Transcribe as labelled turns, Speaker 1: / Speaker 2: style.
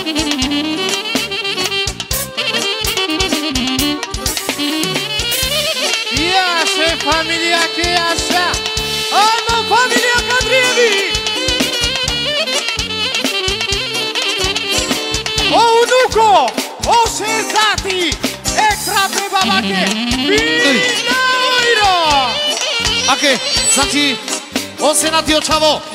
Speaker 1: Familia che è așa, Alma familia Cadrievi. O unuco, o senzati, extra pe babake, vina oiro.
Speaker 2: Ake, znači, on se natio čavo.